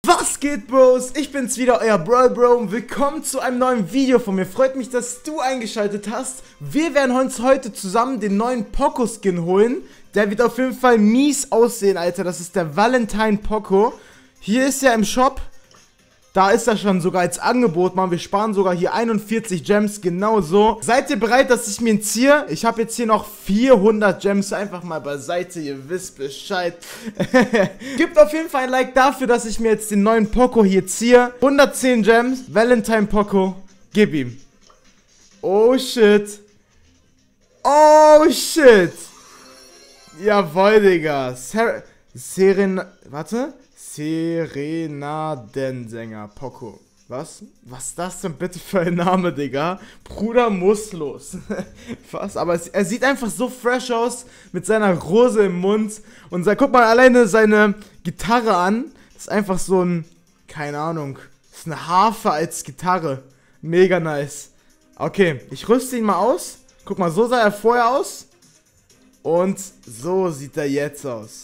Was geht, Bros? Ich bin's wieder, euer Bro und willkommen zu einem neuen Video von mir. Freut mich, dass du eingeschaltet hast. Wir werden uns heute zusammen den neuen Poco-Skin holen. Der wird auf jeden Fall mies aussehen, Alter. Das ist der Valentine Poco. Hier ist er im Shop. Da ist er schon sogar als Angebot, Mann. Wir sparen sogar hier 41 Gems, genau so. Seid ihr bereit, dass ich mir ihn ziehe? Ich habe jetzt hier noch 400 Gems einfach mal beiseite. Ihr wisst Bescheid. Gebt auf jeden Fall ein Like dafür, dass ich mir jetzt den neuen Poco hier ziehe. 110 Gems, Valentine Poco. Gib ihm. Oh, shit. Oh, shit. Jawohl, Digga. Serenadensänger Poco. Was? Was ist das denn bitte für ein Name, Digga? Bruder muss los. Was? Aber er sieht einfach so fresh aus mit seiner Rose im Mund. Und guck mal alleine seine Gitarre an. Das ist einfach so ein, keine Ahnung, das ist eine Harfe als Gitarre. Mega nice. Okay, ich rüste ihn mal aus. Guck mal, so sah er vorher aus. Und so sieht er jetzt aus.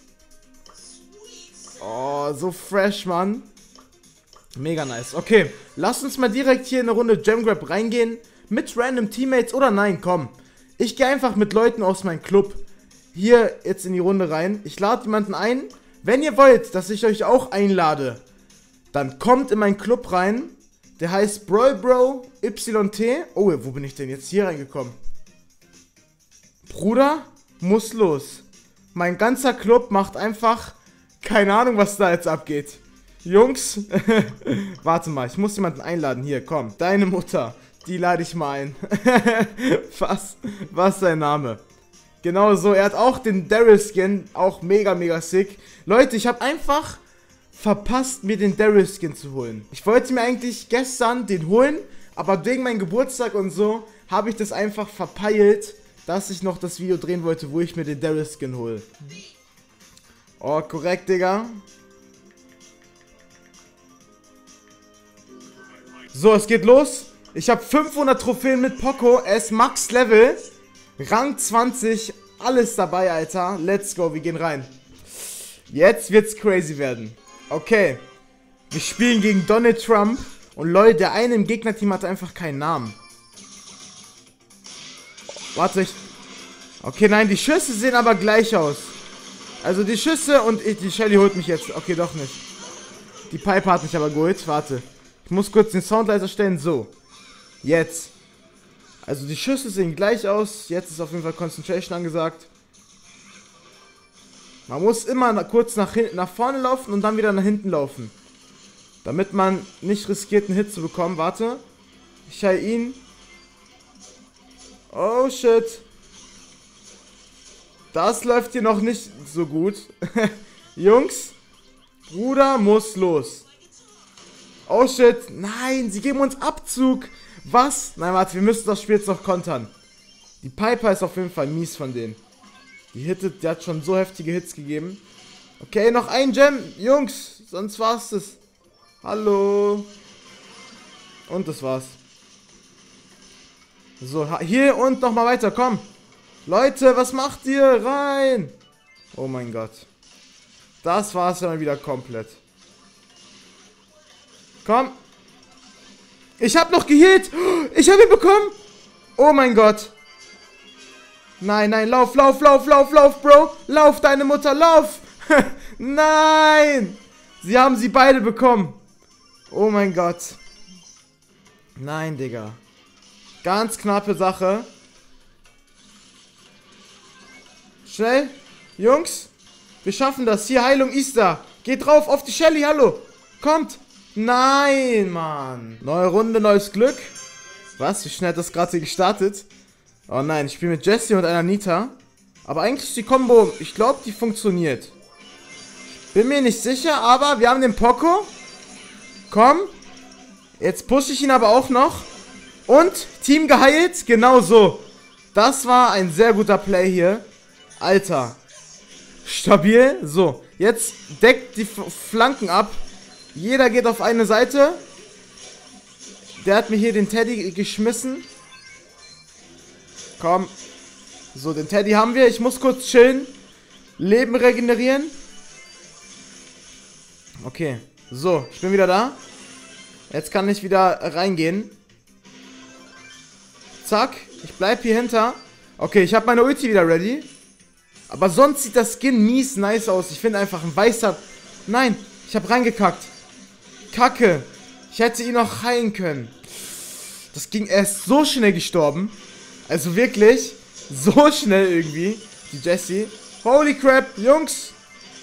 Oh, so fresh, Mann. Mega nice. Okay, lass uns mal direkt hier in eine Runde Gemgrab reingehen. Mit random Teammates oder nein, komm. Ich gehe einfach mit Leuten aus meinem Club hier jetzt in die Runde rein. Ich lade jemanden ein. Wenn ihr wollt, dass ich euch auch einlade, dann kommt in meinen Club rein. Der heißt Bro YT. Oh, wo bin ich denn jetzt hier reingekommen? Bruder, muss los. Mein ganzer Club macht einfach... Keine Ahnung, was da jetzt abgeht. Jungs, warte mal, ich muss jemanden einladen. Hier, komm, deine Mutter, die lade ich mal ein. Was ist sein Name? Genau so, er hat auch den Daryl-Skin, auch mega sick. Leute, ich habe einfach verpasst, mir den Daryl-Skin zu holen. Ich wollte mir eigentlich gestern den holen, aber wegen meinem Geburtstag und so habe ich das einfach verpeilt, dass ich noch das Video drehen wollte, wo ich mir den Daryl-Skin hole. Oh, korrekt, Digga. So, es geht los. Ich habe 500 Trophäen mit Poco. Er ist Max Level. Rang 20. Alles dabei, Alter. Let's go, wir gehen rein. Jetzt wird's crazy werden. Okay. Wir spielen gegen Donald Trump. Und Leute, der eine im Gegnerteam hat einfach keinen Namen. Warte, okay, nein, die Schüsse sehen aber gleich aus. Also die Schüsse und die Shelly holt mich jetzt. Okay, doch nicht. Die Piper hat mich aber geholt. Warte. Ich muss kurz den Sound leiser stellen. So. Jetzt. Also die Schüsse sehen gleich aus. Jetzt ist auf jeden Fall Concentration angesagt. Man muss immer kurz nach vorne laufen und dann wieder nach hinten laufen. Damit man nicht riskiert, einen Hit zu bekommen. Warte. Ich heil ihn. Oh shit. Das läuft hier noch nicht so gut. Jungs, Bruder muss los. Oh shit, nein, sie geben uns Abzug. Was? Nein, warte, wir müssen das Spiel jetzt noch kontern. Die Piper ist auf jeden Fall mies von denen. Die hat schon so heftige Hits gegeben. Okay, noch ein Gem, Jungs, sonst war's das. Hallo. Und das war's. So, hier und nochmal weiter, komm. Leute, was macht ihr? Rein! Oh mein Gott. Das war's ja mal wieder komplett. Komm. Ich hab noch geheilt. Ich hab ihn bekommen. Oh mein Gott. Nein, lauf, Bro. Lauf, deine Mutter, lauf. Nein. Sie haben sie beide bekommen. Oh mein Gott. Nein, Digga. Ganz knappe Sache. Schnell. Jungs. Wir schaffen das. Hier, Heilung ist da. Geht drauf auf die Shelly. Hallo. Kommt. Nein, Mann. Neue Runde, neues Glück. Was? Wie schnell hat das gerade hier gestartet? Oh nein, ich spiele mit Jessie und einer Nita. Aber eigentlich ist die Combo, ich glaube, die funktioniert. Bin mir nicht sicher, aber wir haben den Poco. Komm. Jetzt pushe ich ihn aber auch noch. Und Team geheilt. Genau so. Das war ein sehr guter Play hier. Alter. Stabil. So. Jetzt deckt die Flanken ab. Jeder geht auf eine Seite. Der hat mir hier den Teddy geschmissen. Komm. So, den Teddy haben wir. Ich muss kurz chillen. Leben regenerieren. Okay. So, ich bin wieder da. Jetzt kann ich wieder reingehen. Zack, ich bleib hier hinter. Okay, ich habe meine Ulti wieder ready. Aber sonst sieht das Skin mies nice aus. Ich finde einfach ein weißer... Nein, ich habe reingekackt. Kacke. Ich hätte ihn noch heilen können. Das ging erst so schnell gestorben. Also wirklich, so schnell irgendwie. Die Jessie. Holy crap, Jungs.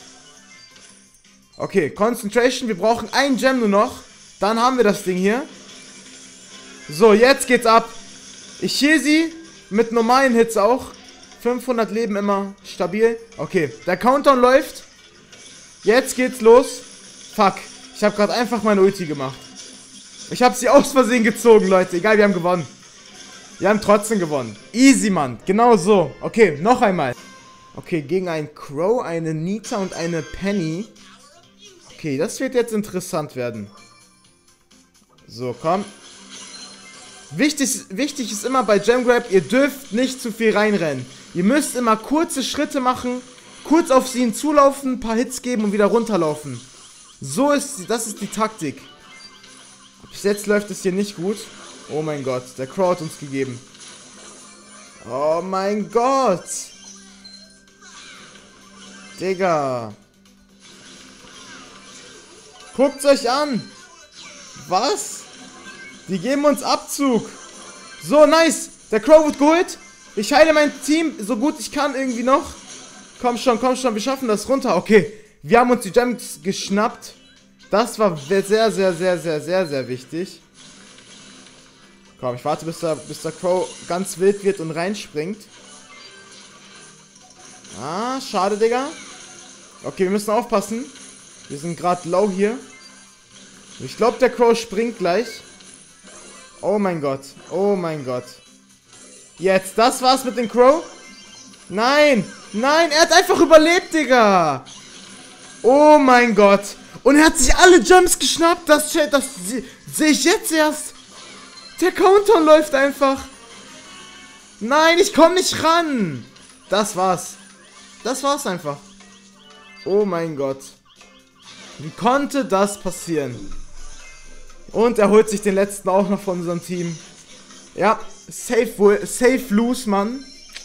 Okay, Concentration. Wir brauchen einen Gem nur noch. Dann haben wir das Ding hier. So, jetzt geht's ab. Ich heal sie. Mit normalen Hits auch. 500 Leben immer stabil. Okay, der Countdown läuft. Jetzt geht's los. Fuck. Ich habe gerade einfach meine Ulti gemacht. Ich habe sie aus Versehen gezogen, Leute. Egal, wir haben gewonnen. Wir haben trotzdem gewonnen. Easy, Mann. Genau so. Okay, noch einmal. Okay, gegen einen Crow, eine Nita und eine Penny. Okay, das wird jetzt interessant werden. So, komm. Wichtig ist immer bei Gem Grab, ihr dürft nicht zu viel reinrennen. Ihr müsst immer kurze Schritte machen, kurz auf sie hinzulaufen, ein paar Hits geben und wieder runterlaufen. Das ist die Taktik. Bis jetzt läuft es hier nicht gut. Oh mein Gott, der Crow hat uns gegeben. Oh mein Gott. Digga. Guckt's euch an. Was? Die geben uns Abzug. So, nice. Der Crow wird geholt. Ich heile mein Team so gut ich kann irgendwie noch. Komm schon, wir schaffen das runter. Okay, wir haben uns die Gems geschnappt. Das war sehr wichtig. Komm, ich warte, bis der Crow ganz wild wird und reinspringt. Ah, schade, Digga. Okay, wir müssen aufpassen. Wir sind gerade low hier. Ich glaube, der Crow springt gleich. Oh mein Gott. Oh mein Gott. Jetzt, das war's mit dem Crow? Nein. Nein, er hat einfach überlebt, Digga. Oh mein Gott. Und er hat sich alle Gems geschnappt. Das sehe ich jetzt erst. Der Countdown läuft einfach. Nein, ich komme nicht ran. Das war's. Das war's einfach. Oh mein Gott. Wie konnte das passieren? Und er holt sich den letzten auch noch von unserem Team. Ja, safe lose, Mann.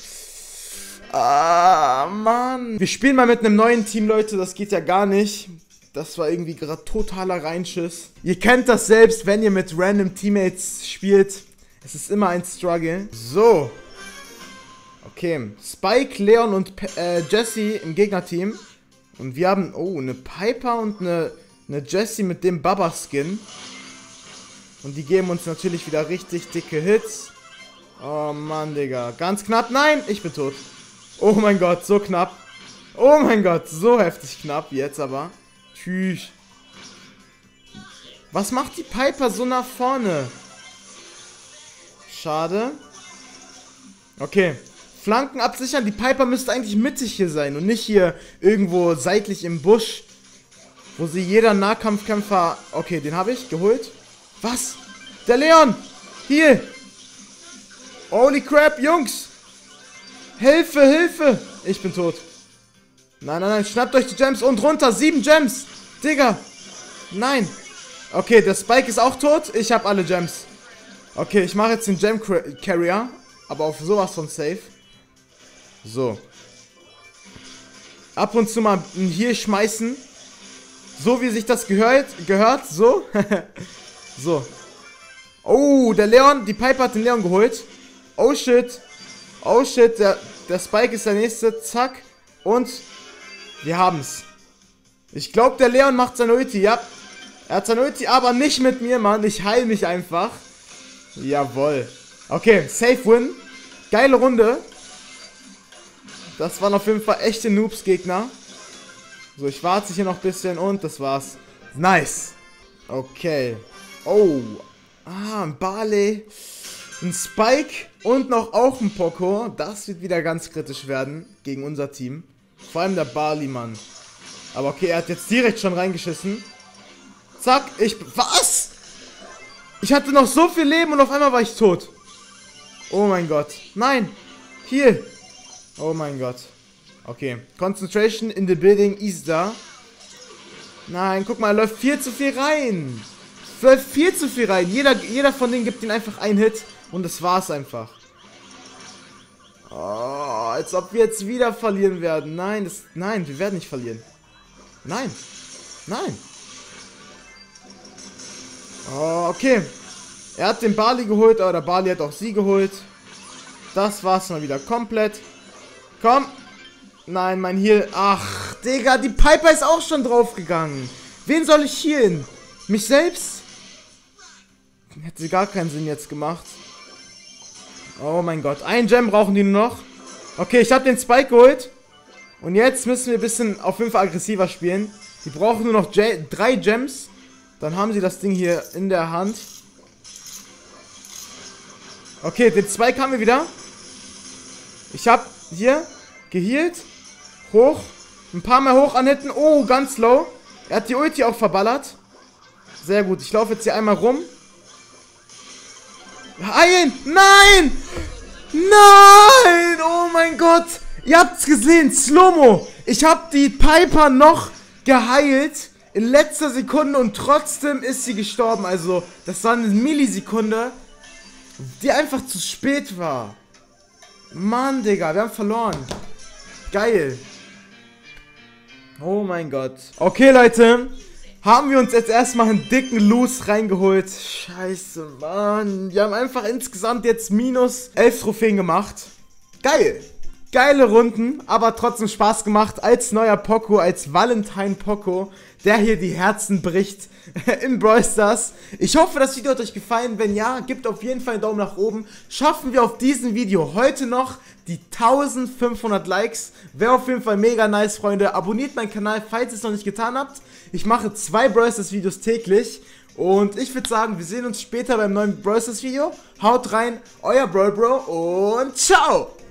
Ah, Mann. Wir spielen mal mit einem neuen Team, Leute. Das geht ja gar nicht. Das war irgendwie gerade totaler Reinschiss. Ihr kennt das selbst, wenn ihr mit random Teammates spielt. Es ist immer ein Struggle. So. Okay. Spike, Leon und Jessie im Gegnerteam. Und wir haben, oh, eine Piper und eine Jessie mit dem Baba-Skin. Und die geben uns natürlich wieder richtig dicke Hits. Oh Mann, Digga. Ganz knapp. Nein, ich bin tot. Oh mein Gott, so knapp. Oh mein Gott, so heftig knapp. Jetzt aber. Tschüss. Was macht die Piper so nach vorne? Schade. Okay. Flanken absichern. Die Piper müsste eigentlich mittig hier sein und nicht hier irgendwo seitlich im Busch, wo sie jeder Nahkampfkämpfer... Okay, den habe ich geholt. Was? Der Leon! Hier! Holy crap, Jungs! Hilfe, Hilfe! Ich bin tot. Nein, nein, nein, schnappt euch die Gems und runter. 7 Gems! Digga! Nein! Okay, der Spike ist auch tot. Ich habe alle Gems. Okay, ich mache jetzt den Gem Carrier. Aber auf sowas von safe. So. Ab und zu mal hier schmeißen. So wie sich das gehört. So. So. Oh, der Leon. Die Piper hat den Leon geholt. Oh shit. Oh shit. Der Spike ist der nächste. Zack. Und wir haben's. Ich glaube, der Leon macht seine Ulti. Ja. Er hat seine Ulti, aber nicht mit mir, Mann. Ich heile mich einfach. Jawohl. Okay, safe win. Geile Runde. Das waren auf jeden Fall echte Noobs-Gegner. So, ich warte hier noch ein bisschen und das war's. Nice. Okay. Oh. Ah, ein Barley. Ein Spike und noch auch ein Poco. Das wird wieder ganz kritisch werden gegen unser Team. Vor allem der Barley, Mann. Aber okay, er hat jetzt direkt schon reingeschissen. Zack, Was? Ich hatte noch so viel Leben und auf einmal war ich tot. Oh mein Gott. Nein. Hier. Oh mein Gott. Okay. Concentration in the building ist da. Nein, guck mal, er läuft viel zu viel rein. Läuft viel zu viel rein. Jeder von denen gibt ihm einfach einen Hit. Und das war's einfach. Oh, als ob wir jetzt wieder verlieren werden. Nein, nein, wir werden nicht verlieren. Nein. Nein. Oh, okay. Er hat den Barley geholt, aber der Barley hat auch sie geholt. Das war's mal wieder komplett. Komm. Nein, mein Heal. Ach, Digga, die Piper ist auch schon draufgegangen. Wen soll ich healen? Mich selbst? Hätte gar keinen Sinn jetzt gemacht. Oh mein Gott. Ein Gem brauchen die nur noch. Okay, ich habe den Spike geholt. Und jetzt müssen wir ein bisschen auf jeden Fall aggressiver spielen. Die brauchen nur noch 3 Gems. Dann haben sie das Ding hier in der Hand. Okay, den Spike haben wir wieder. Ich habe hier gehealt. Hoch. Ein paar Mal hoch anhitten. Oh, ganz low. Er hat die Ulti auch verballert. Sehr gut. Ich laufe jetzt hier einmal rum. Ein! Nein! Nein! Oh mein Gott! Ihr habt's gesehen, Slow-Mo. Ich hab die Piper noch geheilt in letzter Sekunde und trotzdem ist sie gestorben. Also, das war eine Millisekunde, die einfach zu spät war. Mann, Digga, wir haben verloren. Geil. Oh mein Gott. Okay, Leute. Haben wir uns jetzt erstmal einen dicken Loose reingeholt. Scheiße, Mann. Wir haben einfach insgesamt jetzt minus 11 Trophäen gemacht. Geil. Geile Runden, aber trotzdem Spaß gemacht. Als neuer Poco, als Valentine Poco, der hier die Herzen bricht in Brawl Stars. Ich hoffe, das Video hat euch gefallen. Wenn ja, gebt auf jeden Fall einen Daumen nach oben. Schaffen wir auf diesem Video heute noch die 1500 Likes. Wäre auf jeden Fall mega nice, Freunde. Abonniert meinen Kanal, falls ihr es noch nicht getan habt. Ich mache 2 Brawl Stars Videos täglich. Und ich würde sagen, wir sehen uns später beim neuen Brawl Stars Video. Haut rein, euer Brawl Bro und ciao!